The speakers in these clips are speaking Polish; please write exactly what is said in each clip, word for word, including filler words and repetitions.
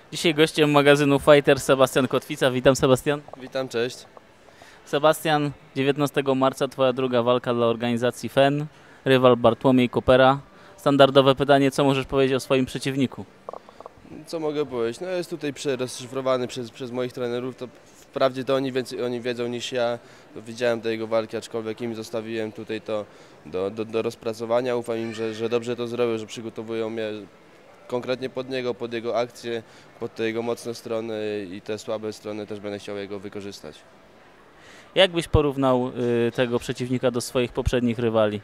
Dzisiaj gościem magazynu Fighter Sebastian Kotwica. Witam, Sebastian. Witam, cześć. Sebastian, dziewiętnastego marca twoja druga walka dla organizacji F E N, rywal Bartłomiej Kopera. Standardowe pytanie, co możesz powiedzieć o swoim przeciwniku? Co mogę powiedzieć? No jest tutaj rozszyfrowany przez, przez moich trenerów, to wprawdzie to oni, więcej, oni wiedzą niż ja. Widziałem te jego walki, aczkolwiek im zostawiłem tutaj to do, do, do rozpracowania. Ufam im, że, że dobrze to zrobią, że przygotowują mnie konkretnie pod niego, pod jego akcje, pod te jego mocne strony i te słabe strony też będę chciał jego wykorzystać. Jak byś porównał y, tego przeciwnika do swoich poprzednich rywali?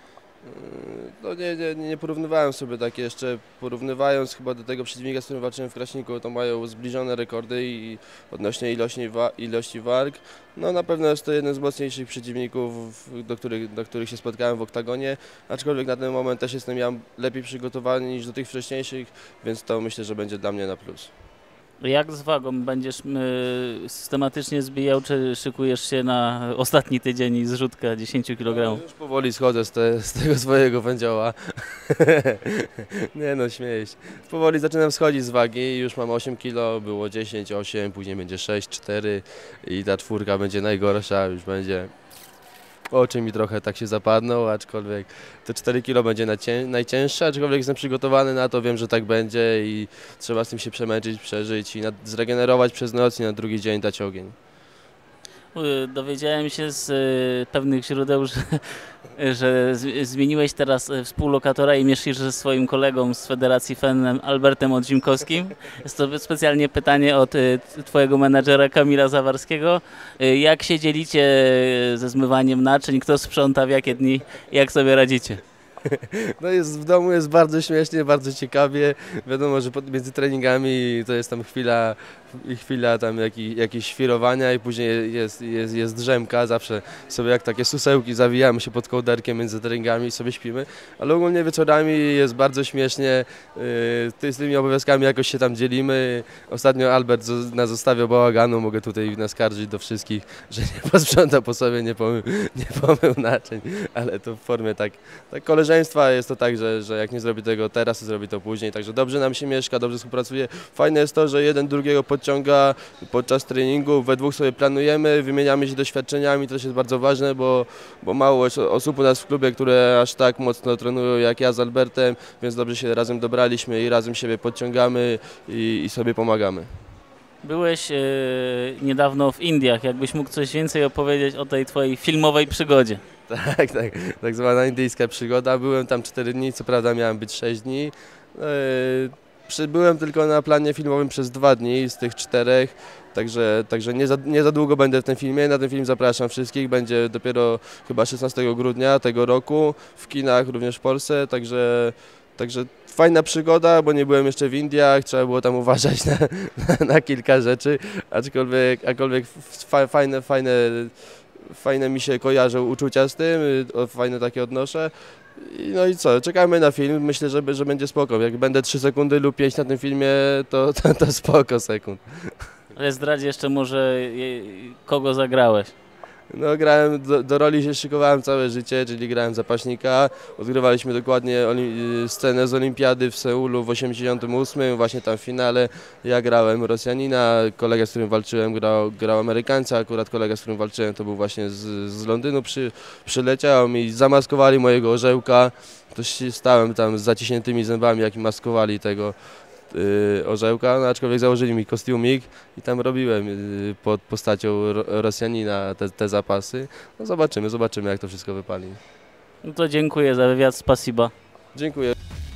No nie, nie, nie porównywałem sobie tak jeszcze, porównywając chyba do tego przeciwnika, z którym walczyłem w Kraśniku, to mają zbliżone rekordy i odnośnie ilości, wa ilości walk. No na pewno jest to jeden z mocniejszych przeciwników, do których, do których się spotkałem w oktagonie, aczkolwiek na ten moment też jestem ja lepiej przygotowany niż do tych wcześniejszych, więc to myślę, że będzie dla mnie na plus. Jak z wagą? Będziesz y, systematycznie zbijał, czy szykujesz się na ostatni tydzień i zrzutka dziesięć kilogramów? No, już powoli schodzę z, te, z tego swojego wędzioła. Nie no, śmieję się. Powoli zaczynam schodzić z wagi, już mam osiem kilo, było dziesięć, osiem, później będzie sześć, cztery i ta czwórka będzie najgorsza, już będzie... Oczy mi trochę tak się zapadną, aczkolwiek te cztery kilo będzie najcięższe, aczkolwiek jestem przygotowany na to, wiem, że tak będzie i trzeba z tym się przemęczyć, przeżyć i zregenerować przez noc i na drugi dzień dać ogień. Dowiedziałem się z pewnych źródeł, że, że zmieniłeś teraz współlokatora i myślisz ze swoim kolegą z Federacji F E N, Albertem Odzimkowskim. Jest to specjalnie pytanie od twojego menadżera Kamila Zawarskiego. Jak się dzielicie ze zmywaniem naczyń? Kto sprząta w jakie dni? Jak sobie radzicie? No jest, w domu jest bardzo śmiesznie, bardzo ciekawie. Wiadomo, że między treningami to jest tam chwila, chwila tam jakich, jakieś świrowania i później jest, jest, jest drzemka. Zawsze sobie jak takie susełki zawijamy się pod kołderkiem między treningami i sobie śpimy. Ale ogólnie wieczorami jest bardzo śmiesznie. Yy, z tymi obowiązkami jakoś się tam dzielimy. Ostatnio Albert nas zostawiał bałaganu. Mogę tutaj naskarżyć do wszystkich, że nie posprząta po sobie, nie pomył, nie pomył naczyń. Ale to w formie tak, tak koleżeńskiej. Jest to tak, że, że jak nie zrobi tego teraz, to zrobi to później, także dobrze nam się mieszka, dobrze współpracuje. Fajne jest to, że jeden drugiego podciąga podczas treningu, we dwóch sobie planujemy, wymieniamy się doświadczeniami, to też jest bardzo ważne, bo, bo mało osób u nas w klubie, które aż tak mocno trenują jak ja z Albertem, więc dobrze się razem dobraliśmy i razem siebie podciągamy i, i sobie pomagamy. Byłeś yy, niedawno w Indiach, jakbyś mógł coś więcej opowiedzieć o tej twojej filmowej przygodzie? Tak, tak, tak zwana indyjska przygoda. Byłem tam cztery dni, co prawda miałem być sześć dni. Yy, przybyłem tylko na planie filmowym przez dwa dni z tych czterech, także, także nie, za, nie za długo będę w tym filmie. Na ten film zapraszam wszystkich, będzie dopiero chyba szesnastego grudnia tego roku w kinach, również w Polsce, także, także fajna przygoda, bo nie byłem jeszcze w Indiach, trzeba było tam uważać na, na, na kilka rzeczy, aczkolwiek, aczkolwiek fajne, fajne Fajne mi się kojarzą uczucia z tym, fajne takie odnoszę. No i co, czekamy na film, myślę, że, że będzie spoko. Jak będę trzy sekundy lub pięć na tym filmie, to, to, to spoko sekund. Ale zdradź jeszcze może, kogo zagrałeś. No grałem, do, do roli się szykowałem całe życie, czyli grałem zapaśnika. Odgrywaliśmy dokładnie scenę z Olimpiady w Seulu w osiemdziesiątym ósmym, właśnie tam w finale. Ja grałem Rosjanina, kolega, z którym walczyłem, grał, grał Amerykańca, akurat kolega, z którym walczyłem, to był właśnie z, z Londynu, przy, przyleciał mi, zamaskowali mojego orzełka. To stałem tam z zaciśniętymi zębami, jak mi maskowali tego Yy, orzełka, no, aczkolwiek założyli mi kostiumik i tam robiłem yy, pod postacią ro, Rosjanina te, te zapasy. No zobaczymy, zobaczymy jak to wszystko wypali. No to dziękuję za wywiad, spasiba. Dziękuję.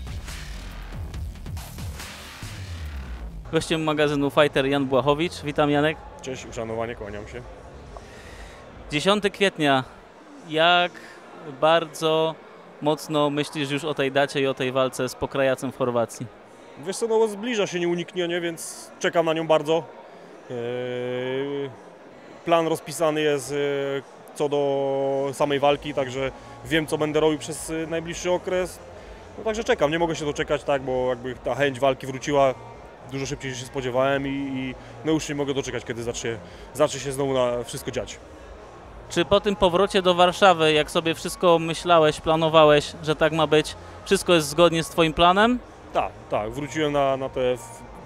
Gościem magazynu Fighter Jan Błachowicz. Witam, Janek. Cześć, uszanowanie, kłaniam się. dziesiątego kwietnia. Jak bardzo mocno myślisz już o tej dacie i o tej walce z pokrajacem w Chorwacji? Wiesz co, no zbliża się nieuniknienie, więc czekam na nią bardzo. Eee, plan rozpisany jest e, co do samej walki, także wiem, co będę robił przez e, najbliższy okres. No także czekam, nie mogę się doczekać, tak, bo jakby ta chęć walki wróciła dużo szybciej niż się spodziewałem i, i no już nie mogę doczekać, kiedy zacznie, zacznie się znowu na wszystko dziać. Czy po tym powrocie do Warszawy, jak sobie wszystko myślałeś, planowałeś, że tak ma być, wszystko jest zgodnie z twoim planem? Tak, tak, wróciłem na, na te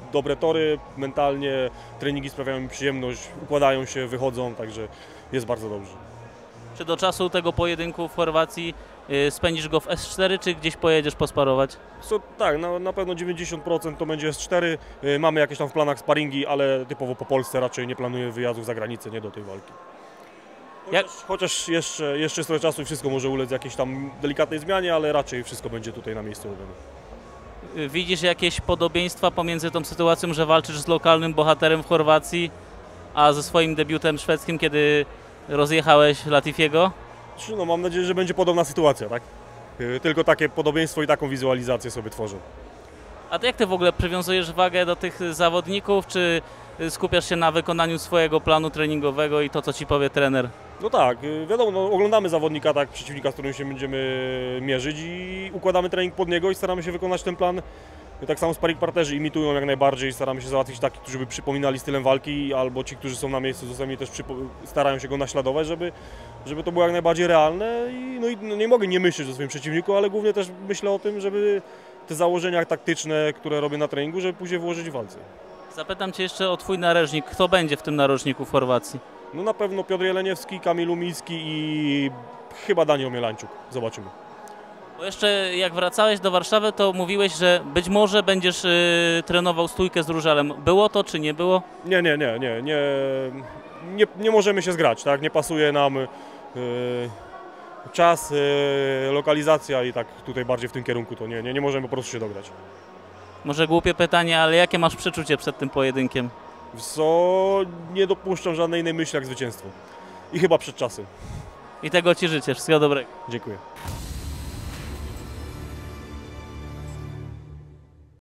dobre tory, mentalnie treningi sprawiają mi przyjemność, układają się, wychodzą, także jest bardzo dobrze. Czy do czasu tego pojedynku w Chorwacji y, spędzisz go w S cztery, czy gdzieś pojedziesz posparować? So, tak, na, na pewno dziewięćdziesiąt procent to będzie S cztery. Yy, mamy jakieś tam w planach sparingi, ale typowo po Polsce raczej nie planuję wyjazdów za granicę, nie do tej walki. Jak- Chociaż, chociaż jeszcze, jeszcze jest trochę czasu i wszystko może ulec jakiejś tam delikatnej zmianie, ale raczej wszystko będzie tutaj na miejscu robione. Y, Widzisz jakieś podobieństwa pomiędzy tą sytuacją, że walczysz z lokalnym bohaterem w Chorwacji, a ze swoim debiutem szwedzkim, kiedy rozjechałeś Latifiego? Znaczy, no, mam nadzieję, że będzie podobna sytuacja, tak? Yy, Tylko takie podobieństwo i taką wizualizację sobie tworzę. A ty jak ty w ogóle przywiązujesz wagę do tych zawodników, czy y, skupiasz się na wykonaniu swojego planu treningowego i to, co ci powie trener? No tak, yy, wiadomo, no, oglądamy zawodnika, tak, przeciwnika, z którym się będziemy mierzyć i układamy trening pod niego i staramy się wykonać ten plan. Tak samo sparring partnerzy imitują jak najbardziej, staramy się załatwić takich, którzy by przypominali stylem walki, albo ci, którzy są na miejscu czasami też przypo- starają się go naśladować, żeby, żeby to było jak najbardziej realne. I, no i no nie mogę nie myśleć o swoim przeciwniku, ale głównie też myślę o tym, żeby te założenia taktyczne, które robię na treningu, żeby później włożyć w walce. Zapytam cię jeszcze o twój narożnik. Kto będzie w tym narożniku w Chorwacji? No na pewno Piotr Jeleniewski, Kamil Umiński i chyba Daniel Mielańczuk. Zobaczymy. Bo jeszcze jak wracałeś do Warszawy, to mówiłeś, że być może będziesz y, trenował stójkę z Różalem. Było to, czy nie było? Nie, nie, nie, nie, nie, nie, nie możemy się zgrać, tak? Nie pasuje nam yy, czas, yy, lokalizacja i tak tutaj bardziej w tym kierunku to nie, nie, nie możemy po prostu się dograć. Może głupie pytanie, ale jakie masz przeczucie przed tym pojedynkiem? Co nie dopuszczam żadnej innej myśli jak zwycięstwo. I chyba przed czasem. I tego ci życzę. Wszystkiego dobrego. Dziękuję.